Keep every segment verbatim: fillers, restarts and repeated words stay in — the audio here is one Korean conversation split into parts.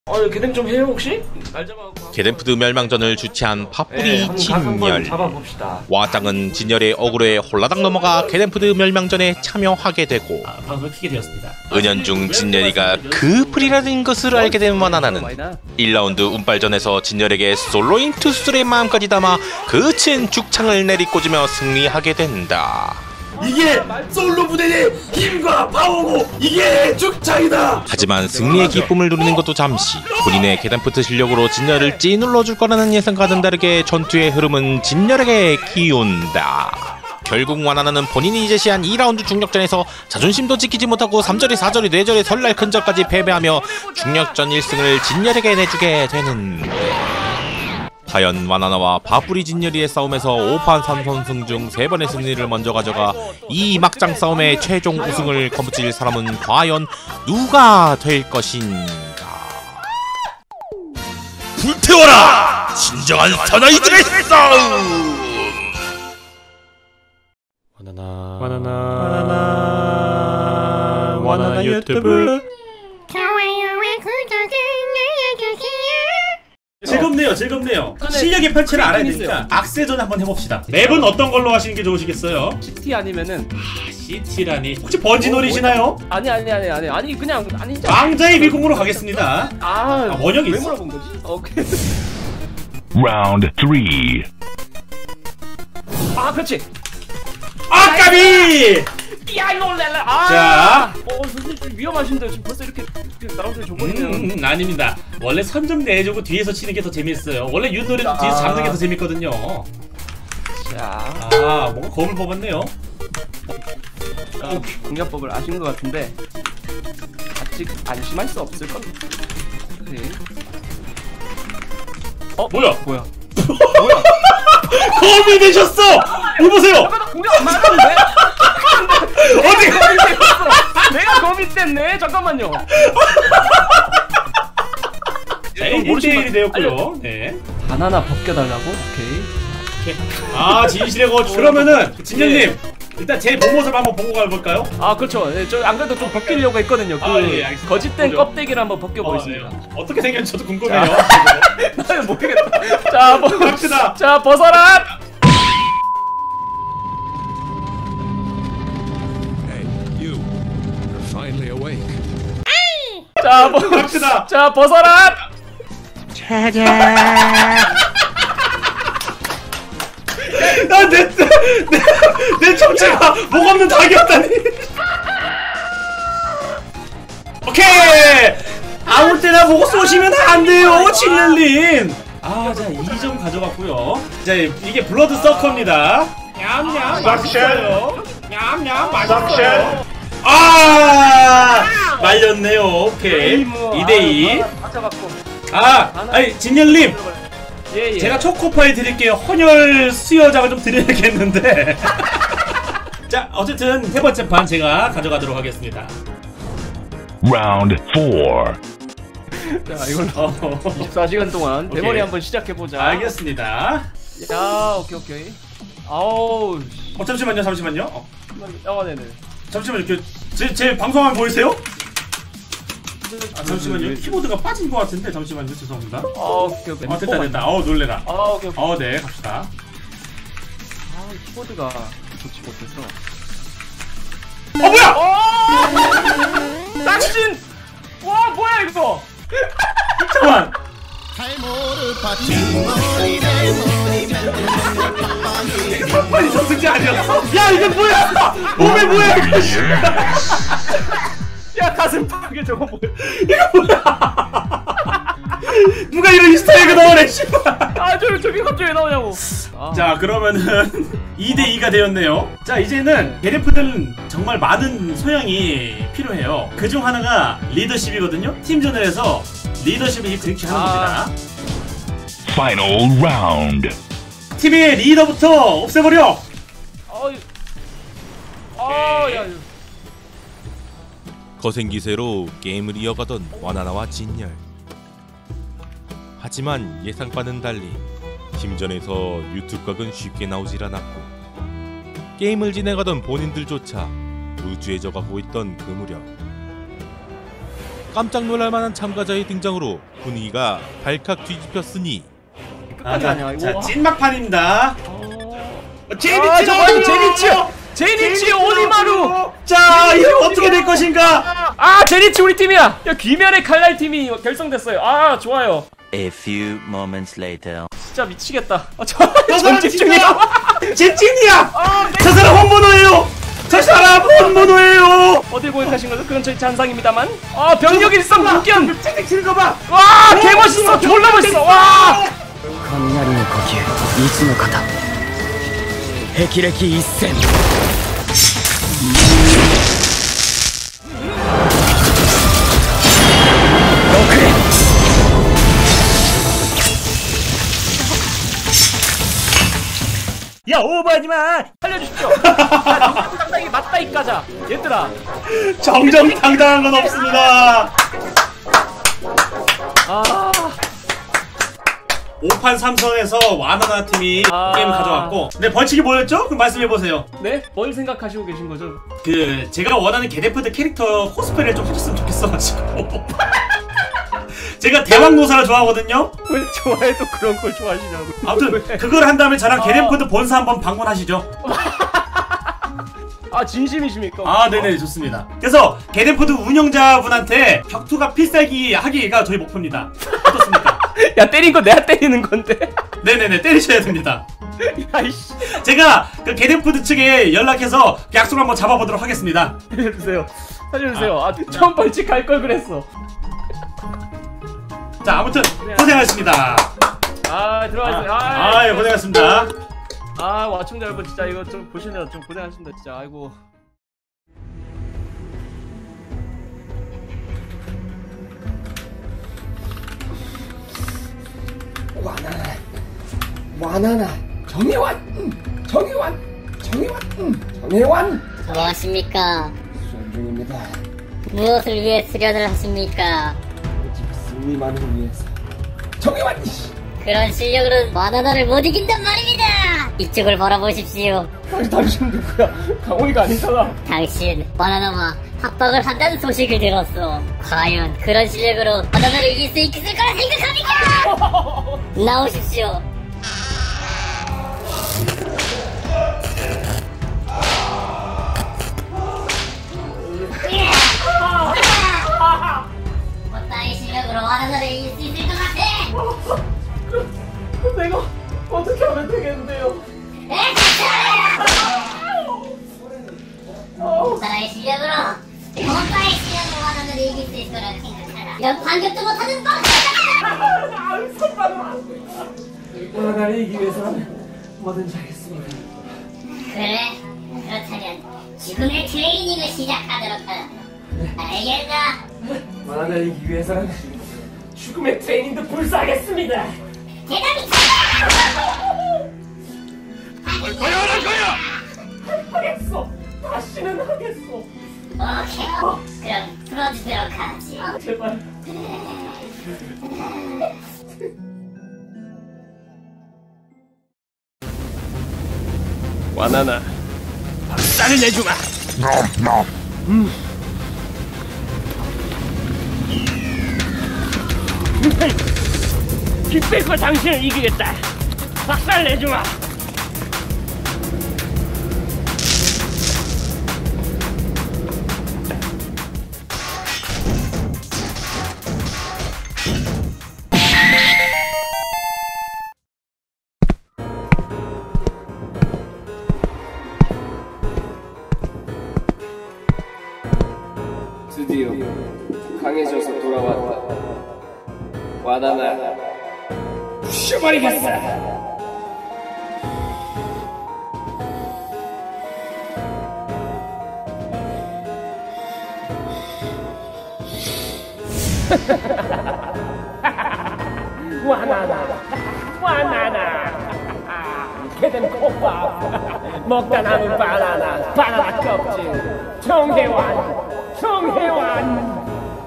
어, 개뎀 좀 해요 혹시? 개뎀푸드 멸망전을 주최한 팥뿌리 네, 진열. 와짱은 진열의 억울에 홀라당 넘어가 개뎀푸드 멸망전에 참여하게 되고 아, 방송을 키게 되었습니다. 은연중 진열이가 그 풀이라는 것을 알게 된 와나나는 일 라운드 운빨전에서 진열에게 솔로인 투술의 마음까지 담아 거친 죽창을 내리꽂으며 승리하게 된다. 이게 솔로 부대의 힘과 파워고 이게 죽창이다. 하지만 승리의 기쁨을 누리는 것도 잠시. 본인의 개뎀푸드 실력으로 진열을 찌눌러줄 거라는 예상과는 다르게 전투의 흐름은 진열에게 기운다. 결국 와나나는 본인이 제시한 이 라운드 중력전에서 자존심도 지키지 못하고 삼 절이 사 절이 네 절이 설날 큰절까지 패배하며 중력전 일 승을 진열에게 내주게 되는. 과연 와나나와 팥뿌리 진열이의 싸움에서 오 판 삼 선승 중 세 번의 승리를 먼저 가져가 이 막장 싸움의 최종 우승을 거머쥘 사람은 과연 누가 될 것인가? 불태워라! 진정한 사나이들의 싸움! 와나나 와나나 와나나 와나나 유튜브 좋아요와 구독을 눌러주세요. 즐겁네요, 즐겁네요. 실력의 펼치를 알아야 되니까 악세전 한번 해봅시다. 맵은 어떤 걸로 하시는 게 좋으시겠어요? 씨티 아니면은 아, 씨티라니. 혹시 번지 노리시나요? 아니 아니 아니 아니 아니 그냥 아니죠. 왕자의 미궁으로 가겠습니다. 아, 아, 원형이 왜 있어? 물어본 거지? 오케이. Round three. 아, 그렇지. 아, 까비! 야, 이거 올래라. 아, 자. 어, 선생님 좀 위험하신데 지금 벌써 이렇게 나랑들 줘버리면. 음, 음, 아닙니다. 원래 선 좀 내주고 뒤에서 치는 게 더 재밌어요. 원래 윷놀이도 아. 뒤에서 잡는 게 더 재밌거든요. 자, 아, 뭔가 검을 뽑았네요. 어, 공략법을 아신 것 같은데 아직 안심할 수 없을 건. 오케이. 어, 뭐야? 뭐야? 뭐야? 검이 되셨어! 뭘 보세요! 공략 안 맞았는데? 어디? 검이 됐어. 내가 검이 됐네. 잠깐만요. 네, 일 대 일이 되었고요. 네. 바나나 벗겨달라고? 오케이. 오케이. 아, 진실의 거주. 그러면은 진현님 일단 제 몸모습 한번 보고 가볼까요? 아, 그렇죠. 네, 저 안 그래도 좀 벗기려고 했거든요. 그 아, 예, 알겠습니다. 거짓된 보죠. 껍데기를 한번 벗겨보겠습니다. 어, 예. 어떻게 생겼는지 저도 궁금해요. 나는 모르겠다. 자, 뭐, 갑시다. 자, 벗어라. 자, 뭐, 갑시다. 자, 벗어라. 짜잔. 나내 내 내 정체가 목 없는 닭이었다니. 오케이. 아무 때나 보고 쏘시면 안 돼요, 진열님. 아, 자, 이 점 가져갔고요. 자, 이게 블러드 서커입니다. 냠냠 맛있어요. 냠냠 맛있어요. 아, 말렸네요. 오케이. 이 대 이. 아, 아니 진열님. 예, 예. 제가 초코파이 드릴게요. 헌혈 수여장을 좀 드려야겠는데. 자, 어쨌든 세 번째 판 제가 가져가도록 하겠습니다. Round four. 자, 이걸로 이십사 시간 동안 오케이. 대머리 한번 시작해보자. 알겠습니다. 야, 오케이, 오케이. 아우, 어, 잠시만요, 잠시만요. 어, 어, 네네. 잠시만요. 그, 제, 제 방송하면 보이세요? 아, 잠시만요. 키보드가 빠진 것 같은데, 잠시만요. 죄송합니다. 아, 오케이, 오케이. 어, 됐다, 됐다. 어우, 놀래라. 아, 오케이, 오케이. 어, 네, 갑시다. 아, 키보드가 좋지 못해서. 어, 뭐야! 어! 당신! 와, 뭐야, 이거! 잠깐만! 빨리 저승지 아니었어? 야, 이게 뭐야! 몸에 뭐야, 이거! 야, 가슴 파게 저거 뭐야! 이거 뭐야! 누가 이런 이스터에그 넣어내, 씨발! 아, 저, 저기 갑자기 왜 나오냐고! 아. 자, 그러면은 이 대 이가 되었네요. 자, 이제는 게레프들은 정말 많은 소양이 필요해요. 그중 하나가 리더십이거든요. 팀전을 해서 리더십을 그렇게 하는 아. 겁니다. Final round. 팀의 리더부터 없애버려! 어이. 아, 야, 야. 거센 기세로 게임을 이어가던 와나나와 진열. 하지만 예상과는 달리 팀전에서 유튜브 각은 쉽게 나오질 않았고 게임을 진행하던 본인들조차 루즈해져가고 있던 그 무렵 깜짝 놀랄만한 참가자의 등장으로 분위기가 발칵 뒤집혔으니 아, 끝까지 자, 가냐 자, 이거. 찐막판입니다. 어... 제니치로! 아, 저거 제니치요! 제니치 오니마루! 자, 이거 어떻게 될 것인가? 아, 제니치 우리 팀이야! 야, 귀멸의 칼날 팀이 결성됐어요. 아, 좋아요. A few moments later. 진짜 미치겠다. 아, 저, 저 사람 전 집중이야! 진짜 제 찐이야! 아, 네. 저 사람 혼모노예요! 저 사람 혼모노예요! 어딜 고백하신 거죠? 그건 저희 잔상입니다만. 아, 병력 일성 무견! 찡찡 치는 거 봐! 와, 개멋있어! 졸라 멋있어! 와! 雷の呼吸いつの方霹靂一閃六連 야, 오버하지마! 살려주십시오! 야, 정정당당히 맞다 이 까자! 얘들아! 정정당당한 건 없습니다. 아... 오 판 삼 선에서 와나나 팀이 아. 게임 가져왔고, 네, 벌칙이 뭐였죠? 그럼 말씀해보세요. 네? 뭘 생각하시고 계신 거죠? 그 제가 원하는 게데프드 캐릭터 코스프레를 좀 해줬으면 좋겠어가지고 제가 대왕노사를 좋아하거든요. 왜 좋아해도 그런 걸 좋아하시냐고. 아무튼 그걸 한 다음에 저랑 게데프드 본사 한번 방문하시죠. 아, 진심이십니까? 아, 네네, 좋습니다. 그래서 게데프드 운영자분한테 격투가 필살기 하기가 저희 목표입니다. 어떻습니까? 야, 때린 거 내가 때리는 건데. 네네네, 때리셔야 됩니다. 야이씨. 제가 그 게데프드 측에 연락해서 약속을 한번 잡아보도록 하겠습니다. 살려주세요. 살려주세요. 아, 처음 벌칙 갈 걸 그랬어. 자, 아무튼 고생하셨습니다. 아, 들어가세요. 아, 아, 예, 고생하셨습니다. 아, 와청자 여러분 진짜 이거 좀 보시느라 좀 고생하셨습니다. 진짜. 아이고. 와나나 와나나 정혜완 음, 정혜완 정혜완 음, 정혜완 무엇입니까? 수련 중입니다. 무엇을 위해 수련을 하십니까? 승리만을 위해서 정혜완 이씨 그런 실력으로 바나나를 못 이긴단 말입니다. 이쪽을 바라보십시오. 아니, 당신 누구야? 강호이가 아니잖아. 당신 바나나와 합방을 한다는 소식을 들었어. 과연 그런 실력으로 바나나를 이길 수 있을 거라 생각합니까? 나오십시오. 어따위 실력으로 바나나를 이길 수 있을 것 같아. 내가 어떻게 하면 되겠는데요? 어따위 실력으로 어따위 실력으로 바나나를 이길 수 있을 거라 생각하라. 이런 반격도 못하는 뻥치다. 바나나를 이기기 위해서는 뭐든지 하겠습니다. 그래? 그렇다면 죽음의 트레이닝을 시작하도록 하라. 알겠나? 바나나를 이기기 위해서는 죽음의 트레이닝도 불사하겠습니다. 대답이 찾아! 하겠어. 다시는 하겠어. 오케이. 그럼 풀어주도록 하지. 제발. 와나나, 박살을 내주마. 음. 기필코 당신을 이기겠다. 박살 내주마. 드디어 강해져서 돌아왔다. 와나나 부셔버리겠어. 와나나, 와나나. 걔는 콧밥 먹다 남은 바나나, 바나나 껍질. 정혜완, 정혜완.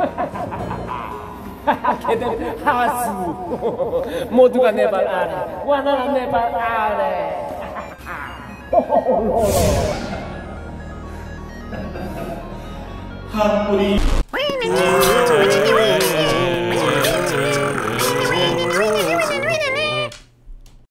걔들 하수. 모두가 내 발 아래. 와나나 내 발 아래. 한 우리 자,